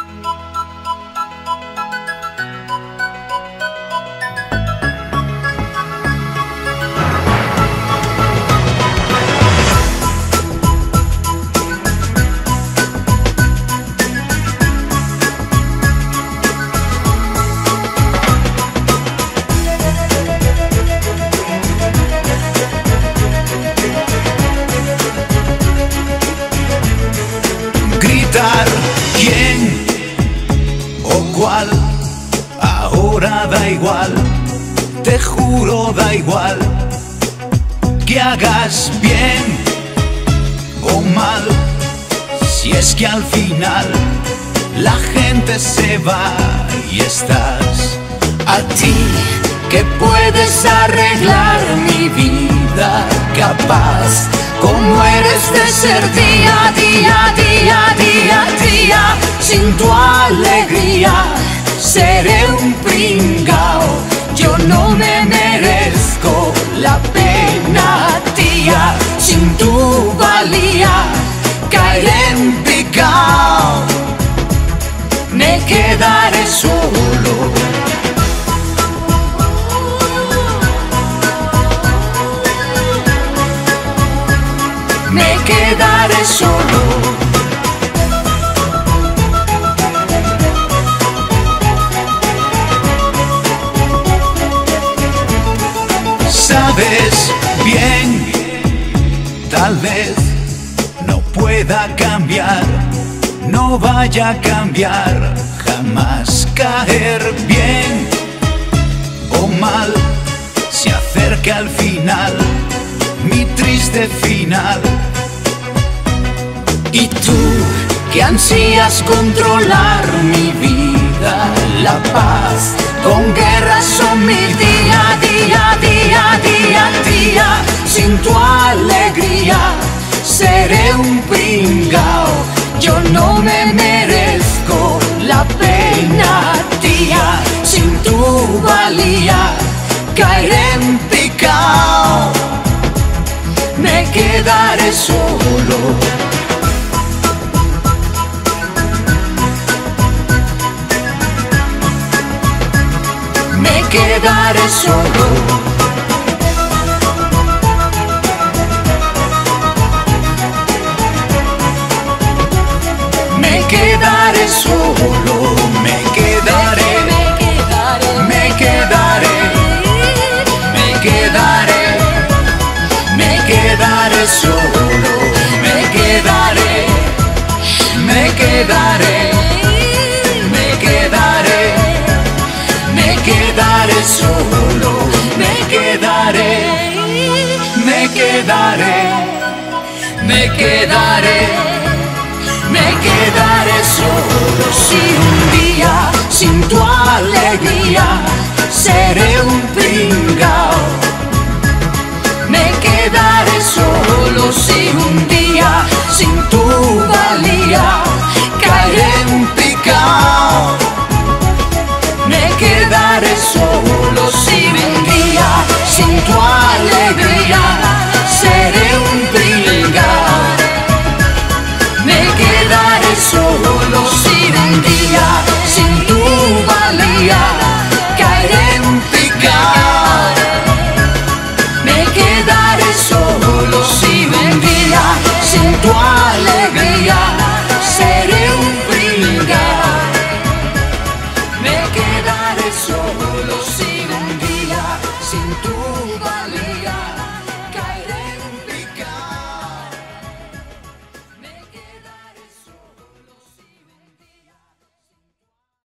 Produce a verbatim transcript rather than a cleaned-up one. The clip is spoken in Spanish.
¿Quién o cuál? Ahora da igual, te juro da igual, que hagas bien o mal, si es que al final la gente se va y estás a ti, que puedes arreglar mi vida, capaz como eres de ser día, día, día, día, día. Sin tu alegría seré un pringao. Yo no me merezco la pena, tía. Sin tu valía caeré en picao. Me quedaré solo. Me quedaré solo. Sabes bien, tal vez no pueda cambiar, no vaya a cambiar, jamás caer bien o mal, se acerca al final, mi triste final. Y tú, que ansías controlar mi vida, la paz, con guerras son mi día, día, día, día, día. Sin tu alegría seré un pringao. Yo no me merezco la pena, tía. Sin tu valía caeré en picao. Me quedaré solo. Me quedaré solo. Me quedaré solo. Me quedaré. Me quedaré. Me quedaré. Me quedaré solo. Me quedaré. Me quedaré. Me quedaré. Me quedaré solo, me quedaré, me quedaré, me quedaré, me quedaré solo. Si un día sin tu alegría seré un pringao, me quedaré solo. Si un día sin tu valía caeré en picao. Me quedaré solo. Si un día sin tu alegría seré un pringao. Me quedaré solo. Si un día sin tu valía caeré en picao. Me quedaré solo. Si un día sin tu alegría seré un pringao. Me quedaré solo.